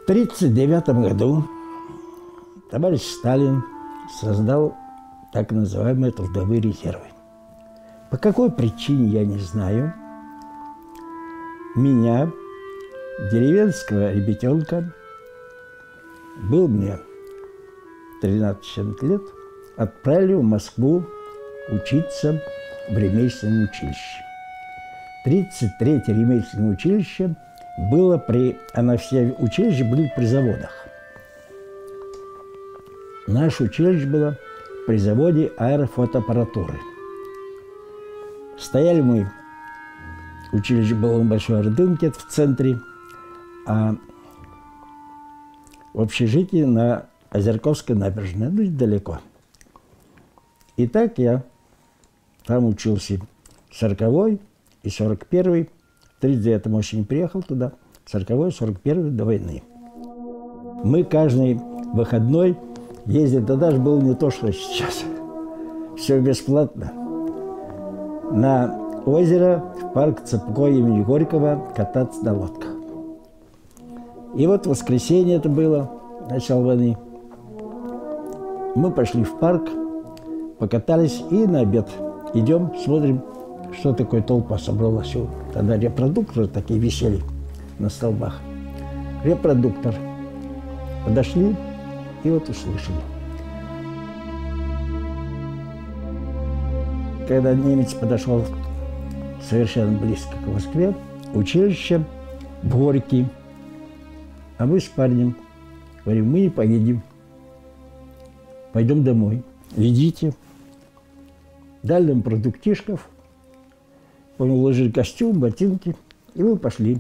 1939 году товарищ Сталин создал так называемые трудовые резервы. По какой причине, я не знаю, меня, деревенского ребятенка, был мне 13 лет, отправили в Москву учиться в ремесленном училище. 33-е ремесленное училище было все училища были при заводах. Наше училище было при заводе аэрофотоаппаратуры. Стояли мы, училище было на Большой Ордынке, в центре, а в общежитии на Озерковской набережной, далеко. И так я там учился 40-й и 41-й. В 1939 осенью приехал туда, 40-й, 41-й до войны. Мы каждый выходной ездили, тогда же было не то, что сейчас. Все бесплатно. На озеро, в парк Цепко имени Горького кататься на лодках. И вот в воскресенье это было, начало войны. Мы пошли в парк, покатались и на обед идем, смотрим, что такое толпа собралась. Тогда репродукторы такие висели на столбах. Репродуктор. Подошли и вот услышали. Когда немец подошел совершенно близко к Москве, училище в Горький, а мы с парнем говорим, мы не поедем, пойдем домой. Ведите. Дали нам продуктишков, уложили костюм, ботинки, и мы пошли.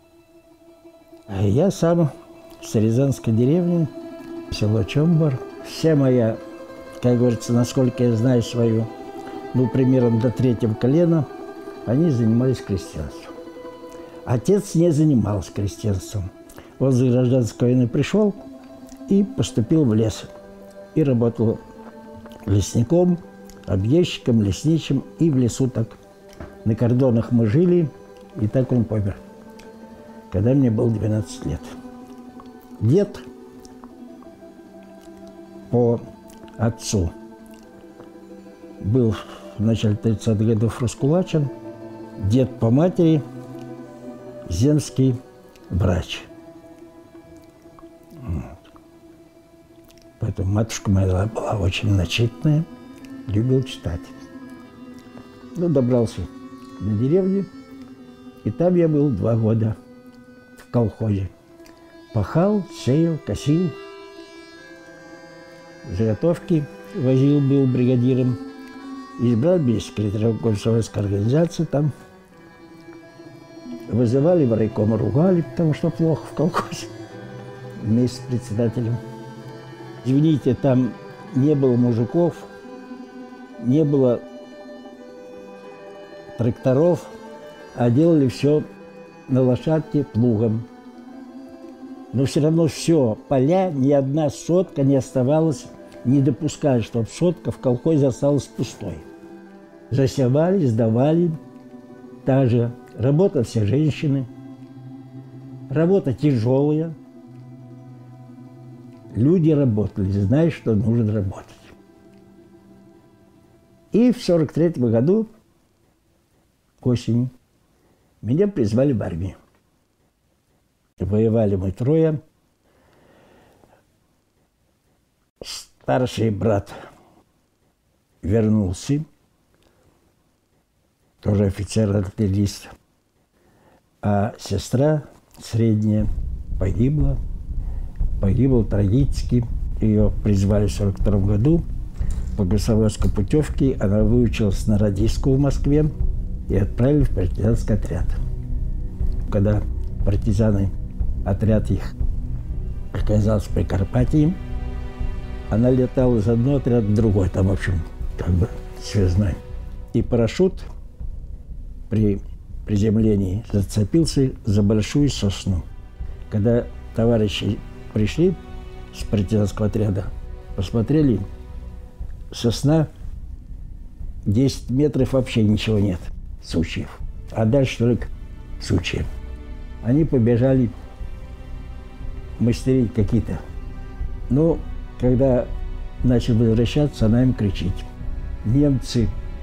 А я сам с Рязанской деревни, село Чомбор. Вся моя, как говорится, насколько я знаю свою, примерно до 3-го колена, они занимались крестьянством. Отец не занимался крестьянством. Он за гражданской войны пришел и поступил в лес. И работал лесником, объездчиком, лесничим, и в лесу так. На кордонах мы жили, и так он помер, когда мне было 12 лет. Дед по отцу был в начале 30-х годов раскулачен, дед по матери земский врач. Поэтому матушка моя была очень начитанная, любил читать. Добрался до деревни, и там я был 2 года в колхозе. Пахал, сеял, косил, заготовки возил, был бригадиром. Избрал меня секретарем комсомольской организации там. Вызывали в райком, ругали, потому что плохо в колхозе вместе с председателем. Извините, там не было мужиков, не было тракторов, а делали все на лошадке плугом. Но все равно все, поля, ни одна сотка не оставалась, не допуская, чтобы сотка в колхозе осталась пустой. Засевали, сдавали. Та же работа все женщины. Работа тяжелая. Люди работали, зная, что нужно работать. И в 1943 году, осенью, меня призвали в армию. Воевали мы 3. Старший брат вернулся, тоже офицер-артиллерист, а сестра средняя погибла трагически. Ее призвали в 1942 году по комсомольской путевке. Она выучилась на радистку в Москве и отправили в партизанский отряд. Когда партизаны, отряд их оказался в Прикарпатии, она летала из одного отряда в другой, там, в общем, как бы связной. И парашют при приземлении зацепился за большую сосну. Когда товарищи пришли с партизанского отряда, посмотрели, сосна, 10 метров вообще ничего нет, сучьев. А дальше только сучья. Они побежали мастерить какие-то. Ну, когда начал возвращаться, она им кричит: немцы.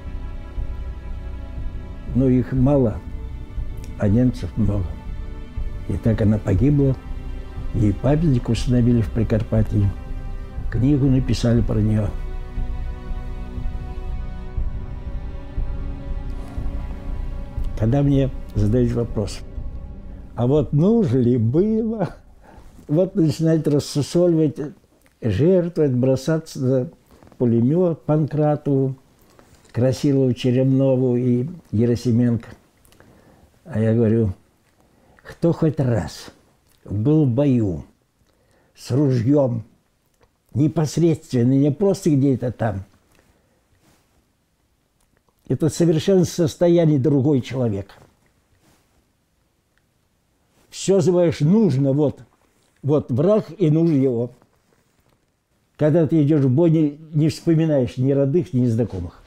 Но их мало, а немцев много. И так она погибла. Ей памятник установили в Прикарпатье. Книгу написали про нее. Когда мне задают вопрос, а вот нужно ли было, вот начинать рассусоливать, жертвовать, бросаться за пулемет Панкратову, Красилову, Черемнову и Герасименко. А я говорю, кто хоть раз был в бою с ружьем, непосредственно, не просто где-то там, это совершенно состояние другой человек. Все называешь нужно, вот враг и нужно его. Когда ты идешь в бой, не вспоминаешь ни родных, ни знакомых.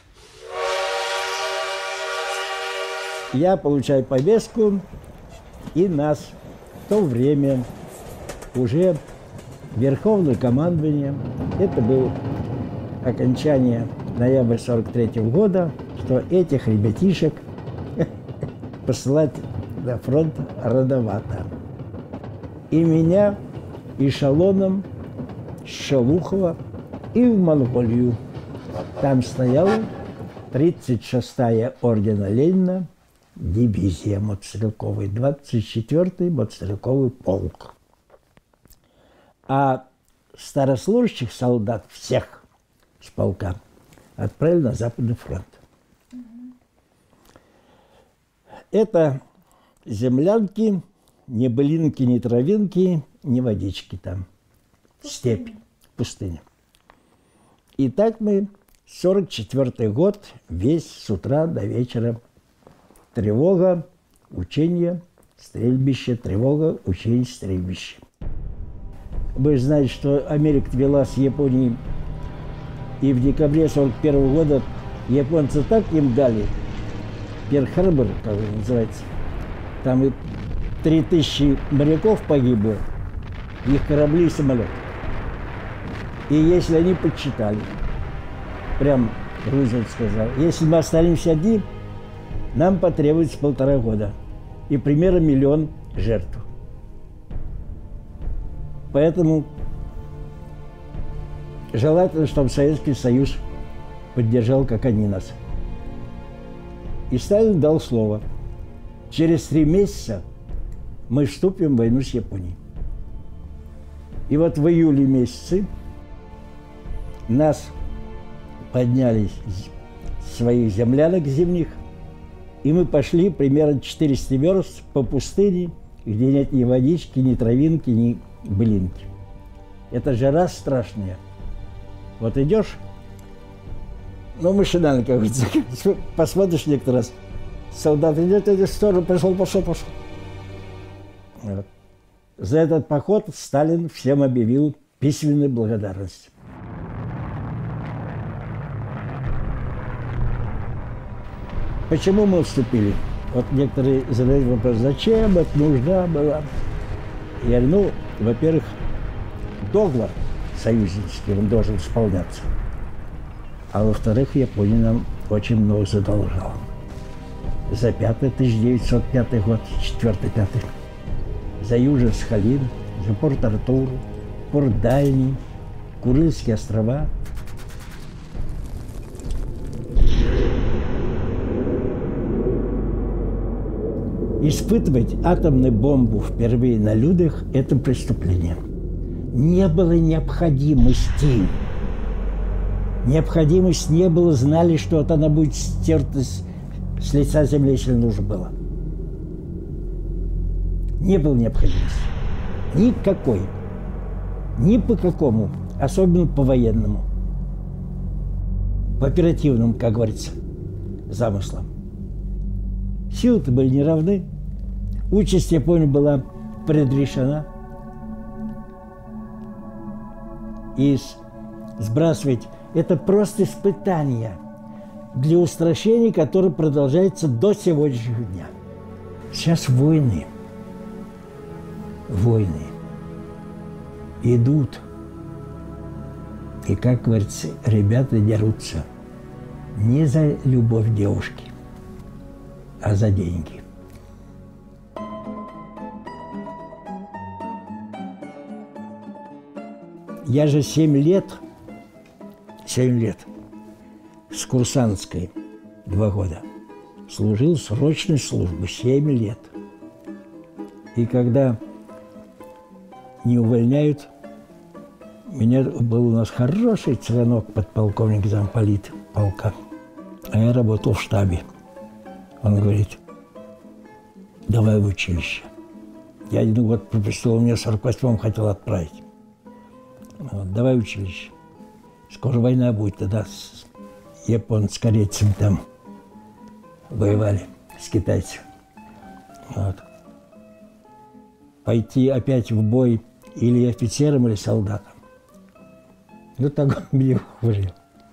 Я получаю повестку, и нас в то время уже Верховное командование, это было окончание ноября 43-го года, что этих ребятишек посылать на фронт рановато. И меня эшелоном с Шелухова и в Монголию. Там стояла 36-я ордена Ленина дивизия мотострелковая, 24-й мотострелковый полк. А старослужащих солдат всех с полка отправили на Западный фронт. Это землянки, ни былинки, ни травинки, ни водички там. Степь, пустыня. И так мы 44-й год, весь с утра до вечера. Тревога, учение, стрельбище, тревога, учение, стрельбище. Вы же знаете, что Америка вела с Японией, и в декабре 41-го года японцы так им дали, Перл-Харбор, как это называется, там и 3000 моряков погибло, их корабли и самолеты. И если они подсчитали, прям Рузвельт сказал, если мы останемся одни, нам потребуется 1,5 года и примерно 1 миллион жертв. Поэтому желательно, чтобы Советский Союз поддержал, как они нас. И Сталин дал слово. Через 3 месяца мы вступим в войну с Японией. И вот в июле месяце нас подняли с своих землянок зимних, и мы пошли примерно 400 верст по пустыне, где нет ни водички, ни травинки, ни былинки. Это жара страшная. Вот идешь, ну, машинально, как говорится, посмотришь некоторый раз, солдат идет, идет в сторону, пошел. Вот. За этот поход Сталин всем объявил письменную благодарность. Почему мы вступили? Вот некоторые задают вопрос, зачем это нужна была? Я говорю, ну, во-первых, договор союзнический, он должен исполняться. А во-вторых, Япония нам очень много задолжала. За 1905 год, 4-5. За Южный Сахалин, за Порт-Артур, Порт Дальний, Курильские острова. Испытывать атомную бомбу впервые на людях – это преступление. Не было необходимости. Необходимости не было, знали, что вот она будет стерта с лица земли, если нужно было. Не было необходимости. Никакой. Ни по какому, особенно по военному. По оперативному, как говорится, замыслам. Силы-то были не равны. Участь Японии была предрешена. И сбрасывать – это просто испытание для устрашения, которое продолжается до сегодняшнего дня. Сейчас войны. Войны. идут. И, как говорится, ребята дерутся не за любовь девушки, а за деньги. Я же 7 лет с курсантской 2 года служил срочной службы, 7 лет. И когда не увольняют, у меня был у нас хороший сынок, подполковник замполит полка, а я работал в штабе. Он говорит: давай в училище. Я 1 год пропустил, он меня в 48-м хотел отправить. Вот, давай в училище. Скоро война будет, тогда с корейцами там воевали, с китайцами. Вот. Пойти опять в бой или офицером, или солдатом. Ну, так он меня говорил.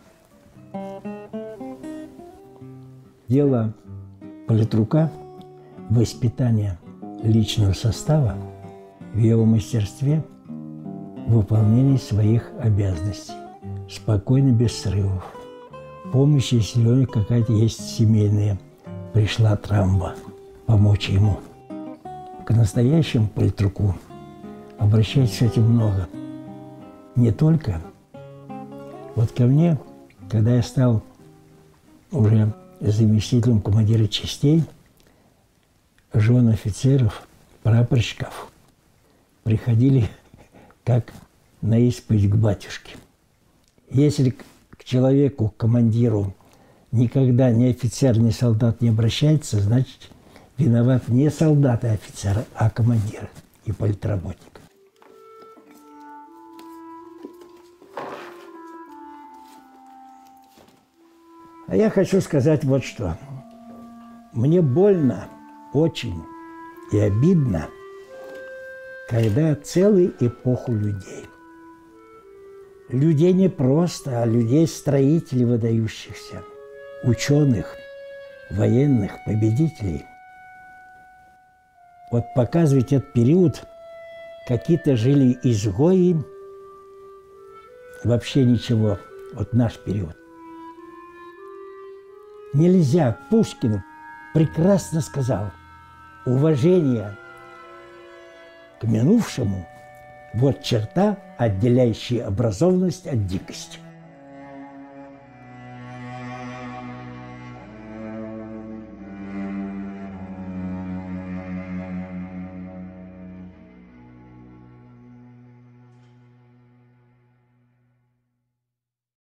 Дело политрука, воспитание личного состава в его мастерстве, выполнении своих обязанностей, спокойно, без срывов. Помощь, если у него какая-то есть семейная, пришла травма, помочь ему. К настоящему политруку обращается с этим много. Не только. Вот ко мне, когда я стал уже заместителем командира частей, жен офицеров, прапорщиков приходили как на исповедь к батюшке. Если к человеку, к командиру, никогда ни офицер, ни солдат не обращается, значит, виноват не солдат и офицер, а командир и политработник. А я хочу сказать вот что. Мне больно очень и обидно, когда целую эпоху людей. Людей не просто, а людей-строителей выдающихся, ученых, военных, победителей. Вот показывать этот период, какие-то жили изгои, вообще ничего, вот наш период. Нельзя, Пушкин прекрасно сказал, уважение к минувшему – вот черта, отделяющая образованность от дикости.